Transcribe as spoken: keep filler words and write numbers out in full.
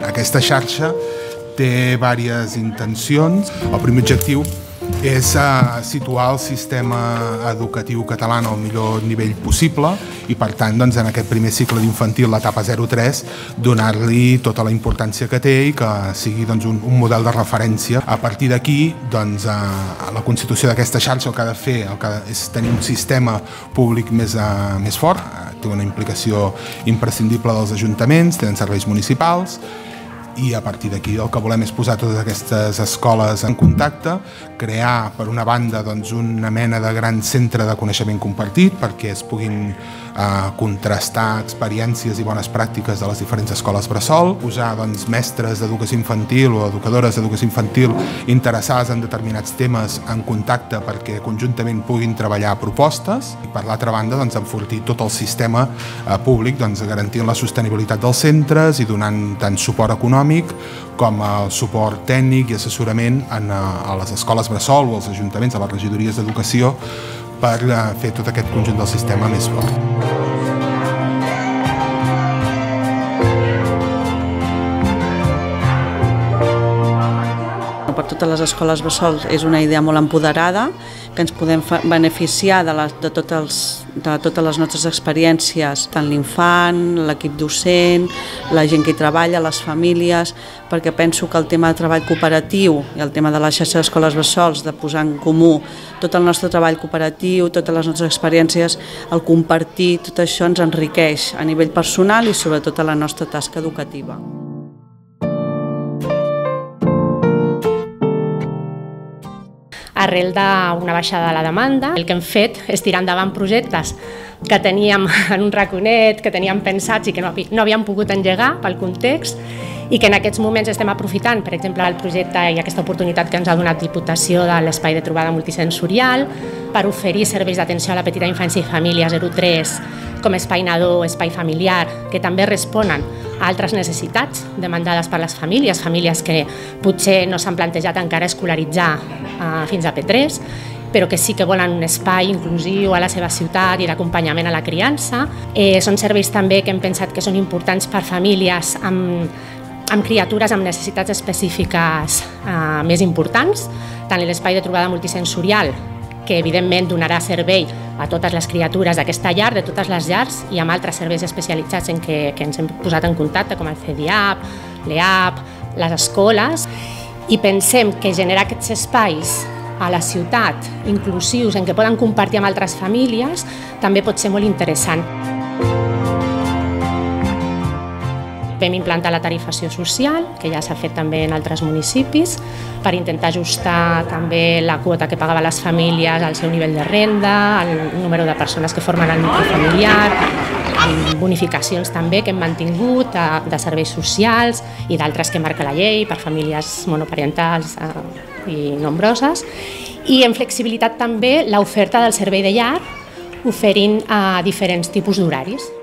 Aquesta xarxa té diverses intencions. El primer objectiu és situar el sistema educatiu català al millor nivell possible i, per tant, en aquest primer cicle d'infantil, l'etapa zero tres, donar-li tota la importància que té i que sigui un model de referència. A partir d'aquí, la constitució d'aquesta xarxa el que ha de fer és tenir un sistema públic més fort, té una implicació imprescindible dels ajuntaments, tenen serveis municipals, i a partir d'aquí el que volem és posar totes aquestes escoles en contacte, crear, per una banda, una mena de gran centre de coneixement compartit perquè es puguin contrastar experiències i bones pràctiques de les diferents escoles bressol, posar mestres d'educació infantil o educadores d'educació infantil interessades en determinats temes en contacte perquè conjuntament puguin treballar propostes i, per l'altra banda, enfortir tot el sistema públic, garantint la sostenibilitat dels centres i donant tant suport econòmic com el suport tècnic i assessorament a les escoles bressol o als ajuntaments, a les regidories d'educació, per fer tot aquest conjunt del sistema més fort. Per totes les escoles bressol és una idea molt empoderada, que ens podem beneficiar de, les, de, tots els, de totes les nostres experiències, tant l'infant, l'equip docent, la gent que hi treballa, les famílies, perquè penso que el tema de treball cooperatiu i el tema de la xarxa d'escoles bressols, de posar en comú tot el nostre treball cooperatiu, totes les nostres experiències, el compartir, tot això ens enriqueix a nivell personal i sobretot a la nostra tasca educativa. Arrel d'una baixada de la demanda, el que hem fet és tirar endavant projectes que teníem en un raconet, que teníem pensats i que no havíem pogut engegar pel context i que en aquests moments estem aprofitant, per exemple, el projecte i aquesta oportunitat que ens ha donat Diputació de l'espai de trobada multisensorial per oferir serveis d'atenció a la petita infància i família zero tres com espai nadó, espai familiar, que també responen a altres necessitats demandades per les famílies, famílies que potser no s'han plantejat encara escolaritzar fins a P tres, però que sí que volen un espai inclusiu a la seva ciutat i d'acompanyament a la criança. Són serveis també que hem pensat que són importants per famílies amb criatures amb necessitats específiques més importants, tant l'espai de trobada multisensorial, que evidentment donarà servei a totes les criatures d'aquesta llar, de totes les llars, i amb altres serveis especialitzats en què ens hem posat en contacte, com el C D A P, l'E A P, les escoles, i pensem que generar aquests espais a la ciutat, inclusius, en què poden compartir amb altres famílies, també pot ser molt interessant. Vam implantar la tarifació social, que ja s'ha fet també en altres municipis, per intentar ajustar també la quota que pagaven les famílies al seu nivell de renda, el número de persones que formen el nucli familiar, bonificacions també que hem mantingut de serveis socials i d'altres que marca la llei per famílies monoparentals i nombroses. I en flexibilitat també l'oferta del servei de llar, oferint diferents tipus d'horaris.